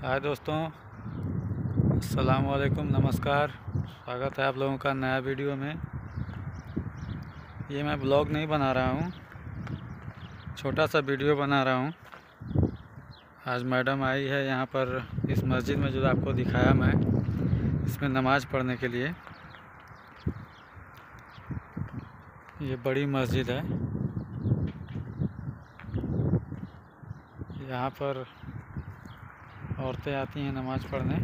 हाय दोस्तों, अस्सलाम वालेकुम, नमस्कार। स्वागत है आप लोगों का नया वीडियो में। ये मैं ब्लॉग नहीं बना रहा हूँ, छोटा सा वीडियो बना रहा हूँ। आज मैडम आई है यहाँ पर इस मस्जिद में जो आपको दिखाया मैं, इसमें नमाज़ पढ़ने के लिए। ये बड़ी मस्जिद है। यहाँ पर औरतें आती हैं नमाज़ पढ़ने।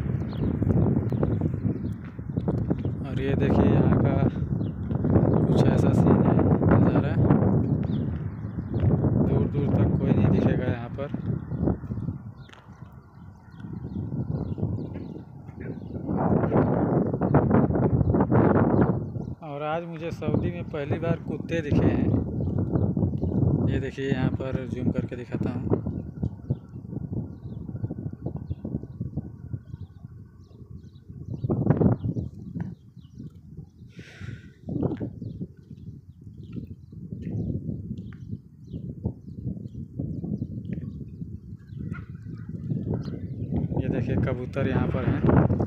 और ये देखिए यहाँ का कुछ ऐसा सीन है, नज़ारा। दूर दूर तक कोई नहीं दिखेगा यहाँ पर। और आज मुझे सऊदी में पहली बार कुत्ते दिखे हैं। ये देखिए यहाँ पर जूम करके दिखाता हूँ। ये देखिए कबूतर यहाँ पर हैं।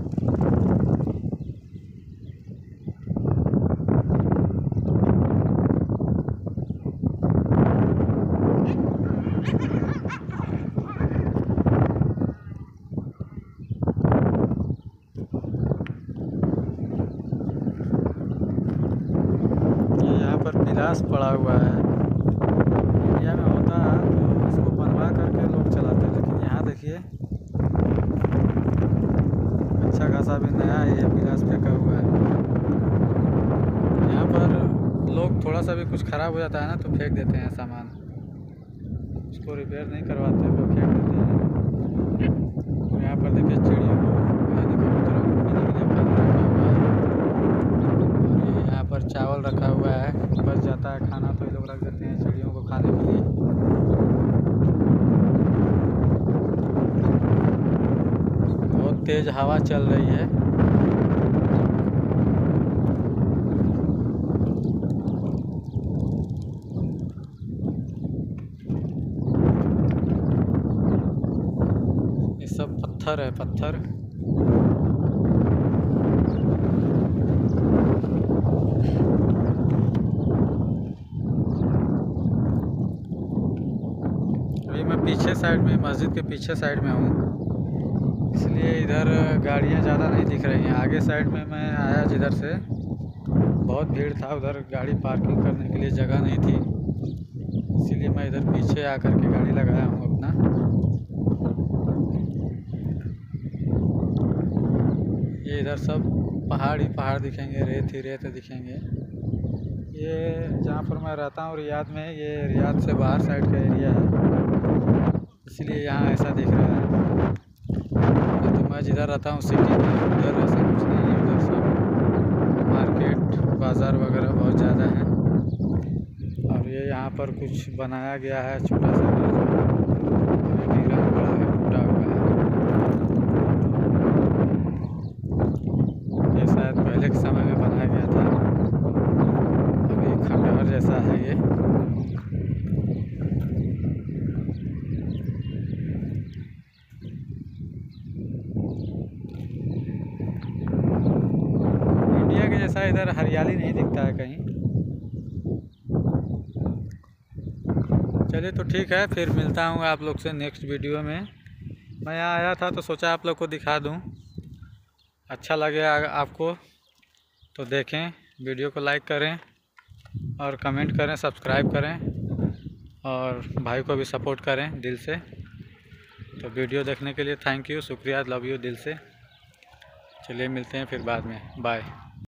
ये यहाँ पर गिलास पड़ा हुआ है। इंडिया में होता है तो इसको बनवा करके लोग चलाते हैं, लेकिन यहाँ देखिए अच्छा खासा भी नया है। ये गिलास फेंका हुआ है। यहाँ पर लोग थोड़ा सा भी कुछ ख़राब हो जाता है ना तो फेंक देते हैं सामान, उसको रिपेयर नहीं करवाते, वो फेंक देते हैं। और यहाँ पर देखिए चिड़ियों को यानी कबूतरों को पीने के लिए पानी रखा हुआ है। और ये यहाँ पर चावल रखा हुआ है, बच जाता है खाना तो ये लोग रख देते हैं चिड़ियों को खाने के लिए। बहुत तेज़ हवा चल रही है। ये सब पत्थर है, पत्थर। अभी मैं पीछे साइड में, मस्जिद के पीछे साइड में हूँ, इसलिए इधर गाड़ियाँ ज़्यादा नहीं दिख रही हैं। आगे साइड में मैं आया जिधर से, बहुत भीड़ था, उधर गाड़ी पार्किंग करने के लिए जगह नहीं थी, इसीलिए मैं इधर पीछे आकर के गाड़ी लगाया हूँ अपना। ये इधर सब पहाड़ ही पहाड़ दिखेंगे, रेत ही रेत दिखेंगे। ये जहाँ पर मैं रहता हूँ रियाद में, ये रियाद से बाहर साइड का एरिया है, इसलिए यहाँ ऐसा दिख रहा है। तो मैं जिधर रहता हूँ सिटी में, उधर ऐसा कुछ नहीं है। उधर सब मार्केट बाज़ार वगैरह बहुत ज़्यादा है। और ये यहाँ पर कुछ बनाया गया है छोटा सा, गिरा हुआ है, टूटा हुआ है। ये शायद पहले के समय में बनाया गया था, अभी खंडहर जैसा है ये। इंडिया के जैसा इधर हरियाली नहीं दिखता है कहीं। चलिए तो ठीक है, फिर मिलता हूँ आप लोग से नेक्स्ट वीडियो में। मैं यहाँ आया था तो सोचा आप लोग को दिखा दूँ। अच्छा लगे आपको तो देखें, वीडियो को लाइक करें और कमेंट करें, सब्सक्राइब करें और भाई को भी सपोर्ट करें दिल से। तो वीडियो देखने के लिए थैंक यू, शुक्रिया, लव यू दिल से। चलिए मिलते हैं फिर बाद में, बाय।